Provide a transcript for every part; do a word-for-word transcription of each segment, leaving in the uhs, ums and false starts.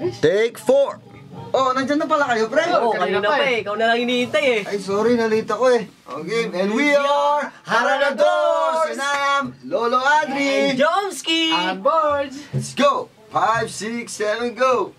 Take four. Oh, nandyan na pala kayo, pre. Oo, kanina pa eh. Ikaw na lang hinihintay eh. Ay, sorry, nalita ko eh. Okay, and we are haranaDORS! And I'm LoLo Adri! And Jomzkie! And Bords! Let's go! Five, six, seven, go!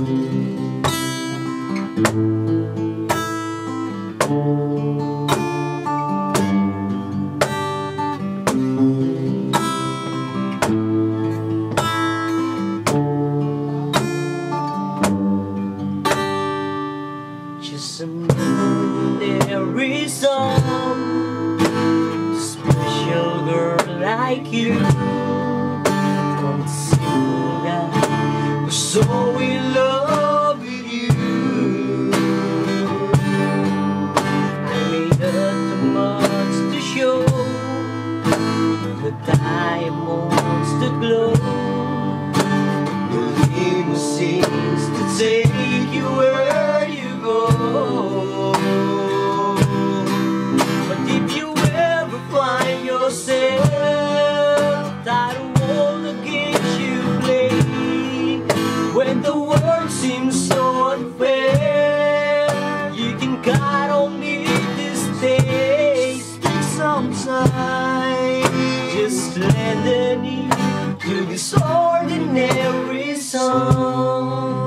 Just an ordinary song, special girl like you, from a simple guy who's so in love with you. I made her too much to show, the diamonds that glow, the limousines to take you where you go. But if you ever find yourself tired of all the games you play, when the world seems so unfair, you can count on me to stay. Take some time, just lend an ear to this ordinary song.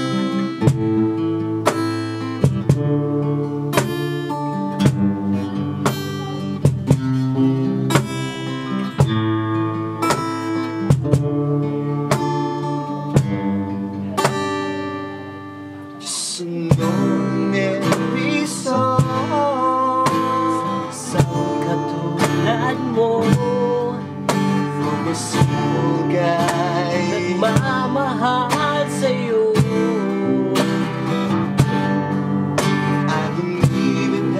Just an ordinary song, isang katulad mo, from a simple guy nagmamahal sa'yo. I believe in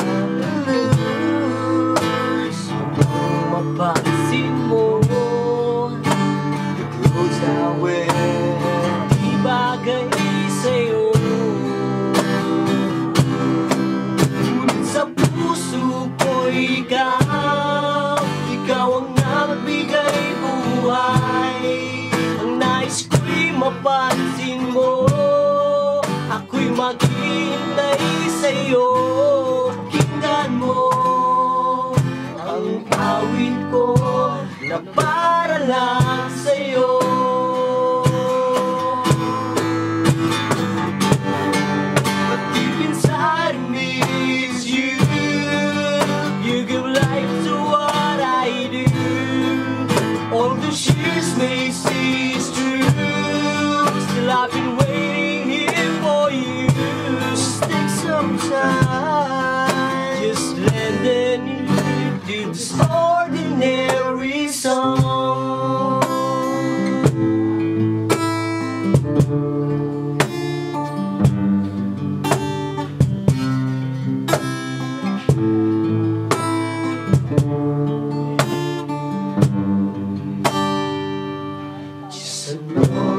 haranaDORS. Kung mapansin mo, the clothes I wear di bagay sa'yo. Ngunit sa puso ko ikaw, ikaw ang nagbigay buhay. Ang nais ko'y mapansin mo, ako'y maghihintay sa'yo. Pakinggan mo ang awit ko na para lang sa'yo. But deep inside me is you. You give life to what I do. All the years may seem true, still I've been waiting here for you. Just take some time, just lend an ear to this ordinary song. Just an